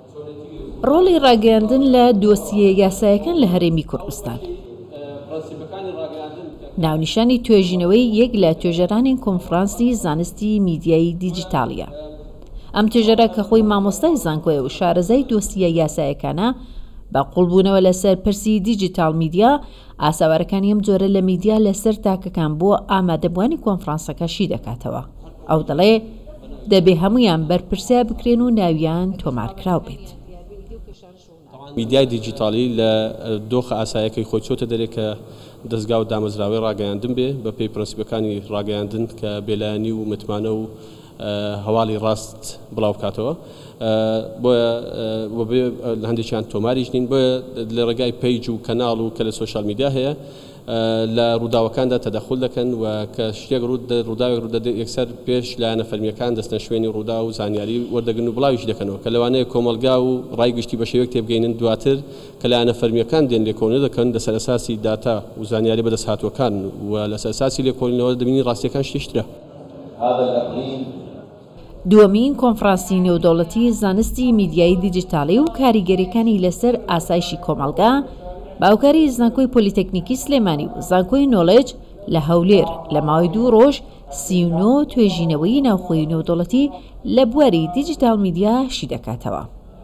ڕۆڵی ڕاگەیاندن لە دۆسیە یاسایەکان لە هەرێمی کوردستان. ناونیشانی توێژینەوەی یەک لە توێژەرانی کۆنفرانسی زانستی میدیایی دیجیتاڵیە. ئەم توێژەرە کە خۆی مامۆستای زانکۆیە و شارەزای دۆسیە یاسایەکانە بە قوڵبوونەوە لەسەر پرسی دیجیتال میدیا ئاساوارەکانی ئەم جۆرە لە میدیا لەسەر تاکەکان بۆ ئامادەبوانی کۆنفرانسەکەشی دەکاتەوە. ئەو دەڵێ دەبێ هەمویان بەرپرسیا بکرێن و ناویان تۆمارکراو بێت. میدیای دیجیتاڵی لە دۆخە ئاسایەکەی خۆی چۆتە دەرێ کە دەستگا و دامەزراوەی ڕاگەیاندن بێ بە پێی پرەنسیپەکانی ڕاگەیاندن کە بێلایانی و متمانە و هەواڵی ڕاست بڵاو بکاتەوە. بۆیە لە هەندێکیان تۆماریش نین، بۆیە لە ڕێگای پیج و کەناڵ و کە لە سۆشال میدیا هەیە لە ڕووداوەکاندا تەدەخل دەکەن و کە شتێک ڕووداوێک ڕوودەدێت یەکسەر پێش لایەنە فەرمیەکان دەستنە شوێنی ڕوودا و زانیاری وەردەگرن و بڵاویش دەکەنەوە کە لەوانەیە کۆمەلگا و ڕای گشتی بە شێوەیەک تێبگەینن دواتر کە لایەنە فەرمیەکان دێن لێکۆڵینە دەکەن لەسەر ئەساسی داتا و زانیاری بەدەست هاتووەکان و لەسەر ئەساسی لێکۆڵینەوە دەبینی ڕاستیەکان شتیشترە. دووەمین کۆنفرانسی نێودەوڵەتی زانستی میدیایی دیجیتاڵی و کاریگەریەکانی لەسەر ئاسایشی کۆمەڵگا باوکاری زانکۆی پۆلیتەکنیکی سلێمانی و زانکۆی نۆڵێج لە هەولێر لە ماوەی 2 ڕۆژ 39 توێژینەوەی ناوخۆیی نێودەوڵەتی لە بواری دیجیتال میدیا شی دەکاتەوە.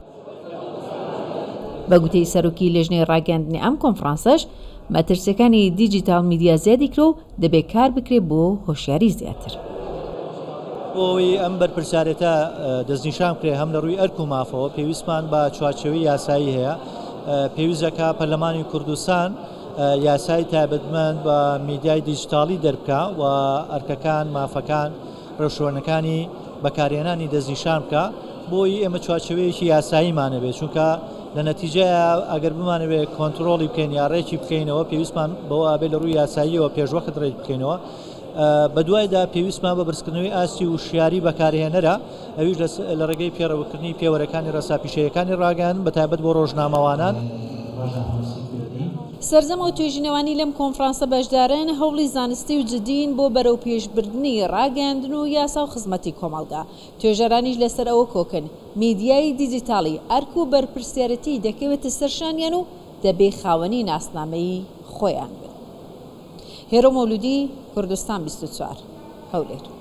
بە گوتەی سەرۆکی لێژنەی ڕاگەاندنی ئەم کۆنفرانسەش مەترسیەکانی دیجیتال میدیا زیادی کرۆ و دەبێت کار بکرێت بۆ هۆشیاری زیاتر. بۆی ئەم بەرپرسیارەتە دەستنیشان کرێ هەم لە ڕووی ئەرک و مافەوە پێویستمان بە چوارچێوەی یاسایی هەیە. پێویستەکە پەرلەمانی کوردستان یاسای تایبەتمەند بە میدیای دیجیتاڵی دەربکە و ئەرکەکان مافەکان ڕێوشوێنەکانی بەکارهێنانی دەستنیشان بکە بۆی ئێمە چوارچێوەیەکی یاساییمانە بێت، چونکە لە نەتیجەیە ئەگەر بمانەوێت کۆنتترۆڵی بکەین یا ڕێکی بکەینەوە پێویستمان بەوە ئابێت لە ڕووی یاساییەوە پێشوەخت ڕێک بکەینەوە. بە دوایدا پێویستمان بە برسکردنەوەی ئاستی و شیاری بەکارهێنەرە ئەویش لە ڕێگەی پێڕەوەکردنی پێوەرەکانی ڕێساپیشەیەکانی ڕاگەیاندن بە تایبەت بۆ ڕۆژنامەوانان. سەرجەم و توێژینەوانی لەم کۆنفرانسە بەشدارن هەوڵی زانستی و جدین بۆ بەرەو پێشبردنی ڕاگەیاندن و یاسا و خزمەتی کۆمەڵگا. توێژەرانیش لەسەر ئەوە کۆکن میدیایی دیجیتاڵی ئەرک و بەرپرسیارەتی دەکەوێتە سەرشانیان و دەبێ خاوەنی ناسنامەی خۆیان بن. هێرۆ مەولودی، کوردستان 24 هەولێر.